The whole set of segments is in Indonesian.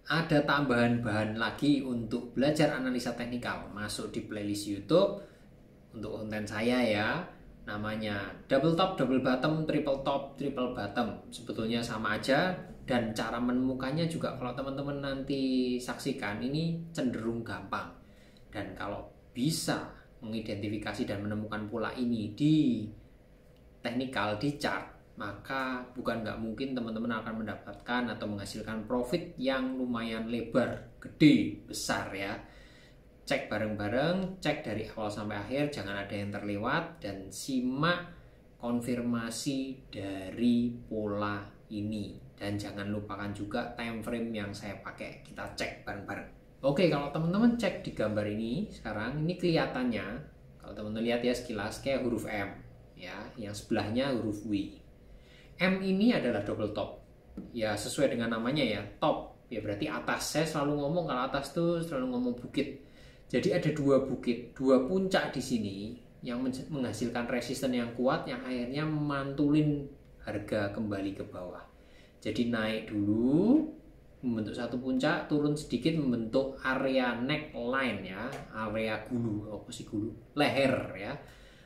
ada tambahan bahan lagi untuk belajar analisa teknikal. Masuk di playlist YouTube untuk konten saya ya. Namanya double top, double bottom, triple top, triple bottom. Sebetulnya sama aja, dan cara menemukannya juga kalau teman-teman nanti saksikan ini cenderung gampang. Dan kalau bisa mengidentifikasi dan menemukan pola ini di teknikal, di chart, maka bukan nggak mungkin teman-teman akan mendapatkan atau menghasilkan profit yang lumayan lebar, gede, besar ya. Cek bareng-bareng, cek dari awal sampai akhir, jangan ada yang terlewat, dan simak konfirmasi dari pola ini. Dan jangan lupakan juga time frame yang saya pakai, kita cek bareng-bareng. Oke, kalau teman-teman cek di gambar ini sekarang, ini kelihatannya, kalau teman-teman lihat ya sekilas kayak huruf M ya, yang sebelahnya huruf W. M ini adalah double top. Ya sesuai dengan namanya ya, top. Ya berarti atas. Saya selalu ngomong kalau atas tuh selalu ngomong bukit. Jadi ada dua bukit, dua puncak di sini yang menghasilkan resisten yang kuat yang akhirnya mantulin harga kembali ke bawah. Jadi naik dulu, membentuk satu puncak, turun sedikit membentuk area neckline ya, area gulu, apa sih gulu? Leher ya.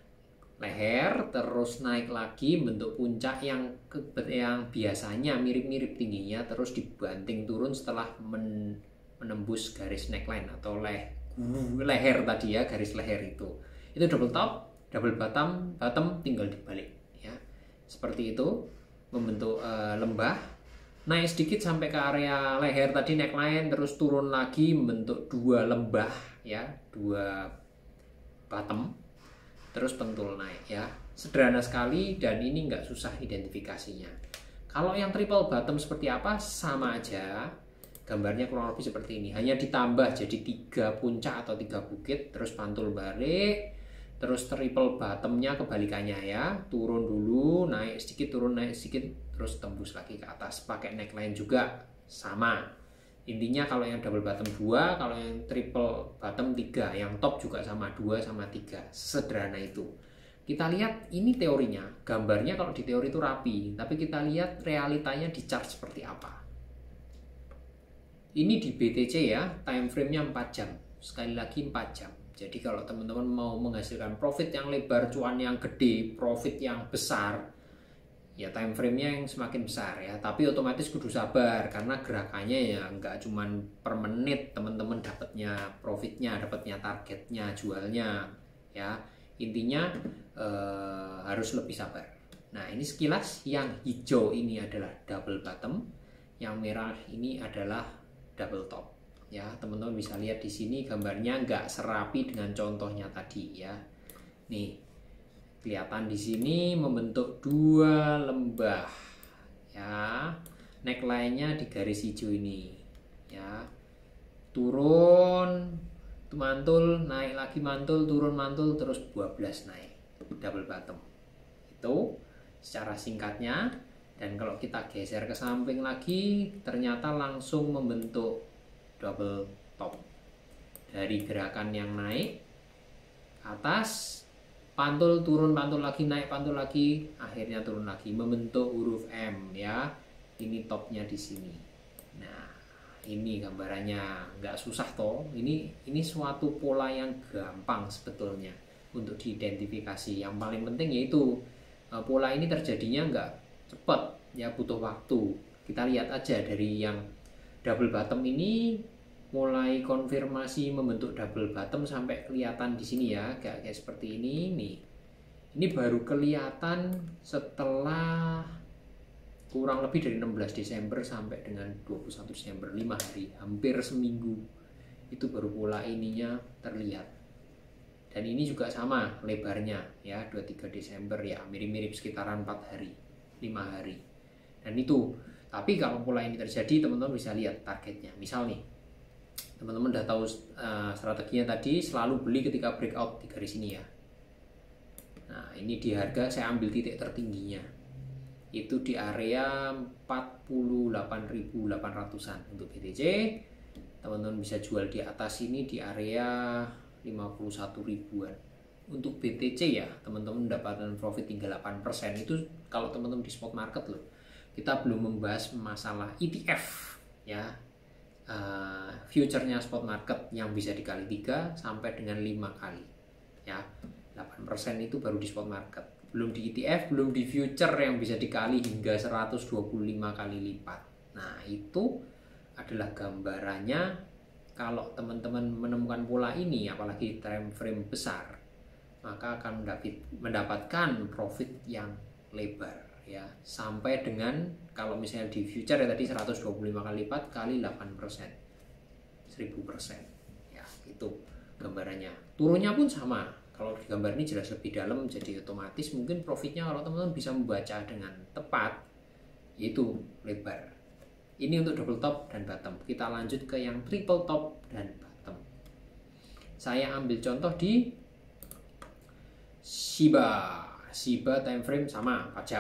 Leher, terus naik lagi membentuk puncak yang biasanya mirip-mirip tingginya, terus dibanting turun setelah menembus garis neckline atau leher tadi ya, garis leher itu double top, double bottom, bottom tinggal dibalik ya, seperti itu membentuk lembah, naik sedikit sampai ke area leher tadi neckline, terus turun lagi membentuk dua lembah ya, dua bottom, terus pentul naik ya. Sederhana sekali dan ini nggak susah identifikasinya. Kalau yang triple bottom seperti apa, sama aja. Gambarnya kurang lebih seperti ini, hanya ditambah jadi 3 puncak atau 3 bukit, terus pantul balik, terus triple bottomnya kebalikannya ya, turun dulu, naik sedikit, turun, naik sedikit, terus tembus lagi ke atas, pakai neckline juga sama. Intinya kalau yang double bottom 2, kalau yang triple bottom 3, yang top juga sama 2 sama 3, sederhana itu. Kita lihat ini teorinya, gambarnya kalau di teori itu rapi, tapi kita lihat realitanya di chart seperti apa. Ini di BTC ya, time frame-nya 4 jam. Sekali lagi 4 jam. Jadi kalau teman-teman mau menghasilkan profit yang lebar, cuan yang gede, profit yang besar, ya time frame-nya yang semakin besar ya. Tapi otomatis kudu sabar, karena gerakannya ya nggak cuman per menit teman-teman dapatnya profitnya, dapatnya targetnya, jualnya ya. Intinya harus lebih sabar. Nah ini sekilas, yang hijau ini adalah double bottom, yang merah ini adalah double top ya. Teman-teman bisa lihat di sini gambarnya nggak serapi dengan contohnya tadi ya. Nih kelihatan di sini membentuk dua lembah ya, neckline-nya di garis hijau ini ya, turun mantul, naik lagi mantul, turun mantul, terus 12 naik, double bottom. Itu secara singkatnya. Dan kalau kita geser ke samping lagi, ternyata langsung membentuk double top. Dari gerakan yang naik ke atas, pantul, turun, pantul lagi, naik, pantul lagi, akhirnya turun lagi, membentuk huruf M ya. Ini topnya di sini. Nah, ini gambarannya, nggak susah toh. Ini suatu pola yang gampang sebetulnya untuk diidentifikasi. Yang paling penting yaitu pola ini terjadinya nggak cepat ya, butuh waktu. Kita lihat aja dari yang double bottom ini, mulai konfirmasi membentuk double bottom sampai kelihatan di sini ya, kayak seperti ini nih. Ini baru kelihatan setelah kurang lebih dari 16 Desember sampai dengan 21 Desember, 5 hari, hampir seminggu. Itu baru pola ininya terlihat. Dan ini juga sama lebarnya ya, 23 Desember ya, mirip-mirip sekitaran 4 hari, 5 hari. Dan itu, tapi kalau pola ini terjadi, teman-teman bisa lihat targetnya. Misal nih, teman-teman udah tahu strateginya tadi, selalu beli ketika breakout di garis ini ya. Nah ini di harga, saya ambil titik tertingginya, itu di area 48.800-an untuk BTC. Teman-teman bisa jual di atas ini di area 51 ribuan. Untuk BTC ya, teman-teman mendapatkan profit tinggal 8%. Itu kalau teman-teman di spot market loh. Kita belum membahas masalah ETF ya. future-nya spot market yang bisa dikali 3 sampai dengan 5 kali ya. 8% itu baru di spot market, belum di ETF, belum di future yang bisa dikali hingga 125 kali lipat. Nah itu adalah gambarannya. Kalau teman-teman menemukan pola ini, apalagi time frame besar, maka akan mendapatkan profit yang lebar ya, sampai dengan kalau misalnya di future ya tadi 125 kali lipat kali 8%, 1000% ya. Itu gambarannya. Turunnya pun sama. Kalau di gambar ini jelas lebih dalam, jadi otomatis mungkin profitnya kalau teman-teman bisa membaca dengan tepat itu lebar. Ini untuk double top dan bottom. Kita lanjut ke yang triple top dan bottom. Saya ambil contoh di Shiba. Shiba time frame sama 4 jam.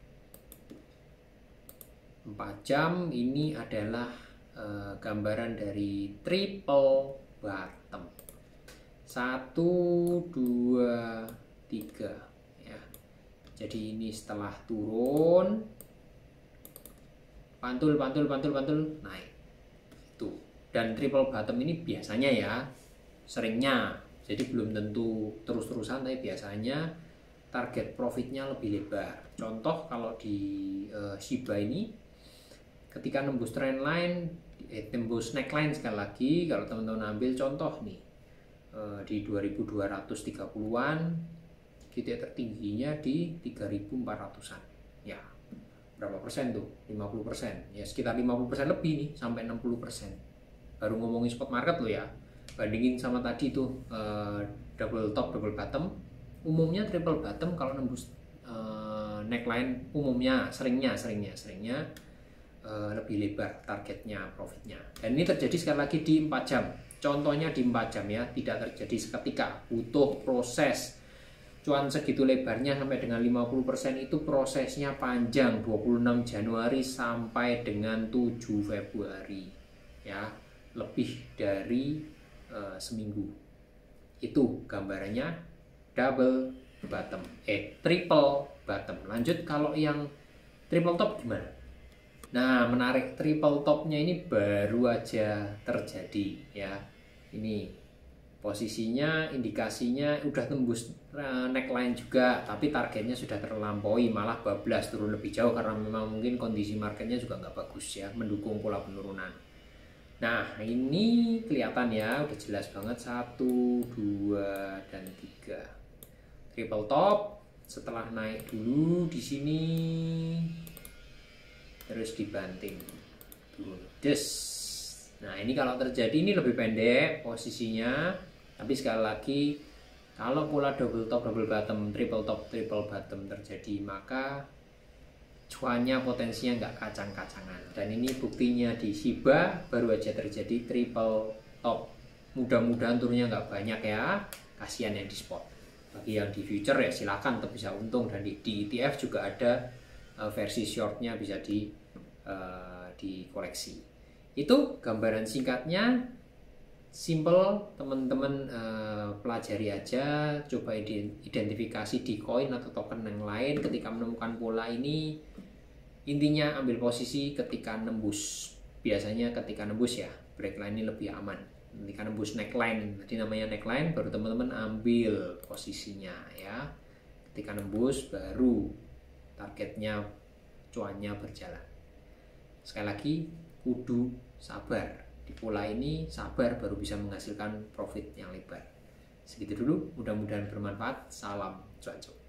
4 jam ini adalah gambaran dari triple bottom. 1, 2, 3 ya. Jadi ini setelah turun pantul naik itu. Dan triple bottom ini biasanya ya, seringnya, jadi belum tentu terus-terusan, tapi biasanya target profitnya lebih lebar. Contoh kalau di Shiba ini ketika nembus trendline, tembus neckline sekali lagi, kalau teman-teman ambil contoh nih di 2230-an, titik tertingginya di 3400-an ya. Berapa persen tuh? 50%. Ya sekitar 50% lebih nih, sampai 60%. Baru ngomongin spot market loh ya. Bandingin sama tadi tuh double top, double bottom. Umumnya triple bottom kalau nembus neckline umumnya seringnya lebih lebar targetnya, profitnya. Dan ini terjadi sekali lagi di 4 jam. Contohnya di 4 jam ya, tidak terjadi seketika. Butuh proses. Cuan segitu lebarnya sampai dengan 50% itu prosesnya panjang, 26 Januari sampai dengan 7 Februari ya, lebih dari seminggu. Itu gambarannya double bottom, triple bottom. Lanjut kalau yang triple top gimana? Nah menarik, triple topnya ini baru aja terjadi ya. Ini posisinya, indikasinya udah tembus neckline juga, tapi targetnya sudah terlampaui, malah bablas turun lebih jauh karena memang mungkin kondisi marketnya juga nggak bagus ya, mendukung pola penurunan. Nah ini kelihatan ya, udah jelas banget 1, 2, dan 3 triple top. Setelah naik dulu di sini, terus dibanting turun des. Nah ini kalau terjadi ini lebih pendek posisinya, tapi sekali lagi kalau pola double top, double bottom, triple top, triple bottom terjadi, maka cuannya potensinya nggak kacang-kacangan. Dan ini buktinya di Shiba baru aja terjadi triple top. Mudah-mudahan turunnya nggak banyak ya, kasihan yang di spot. Bagi yang di future ya silakan tetap bisa untung, dan di ETF juga ada versi shortnya bisa dikoleksi. Itu gambaran singkatnya. Simple, teman-teman pelajari aja, coba identifikasi di koin atau token yang lain ketika menemukan pola ini. Intinya ambil posisi ketika nembus, biasanya ketika nembus ya, breakline ini lebih aman. Ketika nembus neckline, tadi namanya neckline, baru teman-teman ambil posisinya ya. Ketika nembus baru targetnya, cuannya berjalan. Sekali lagi kudu sabar. Di pola ini sabar baru bisa menghasilkan profit yang lebar. Segitu dulu, mudah-mudahan bermanfaat. Salam cuan.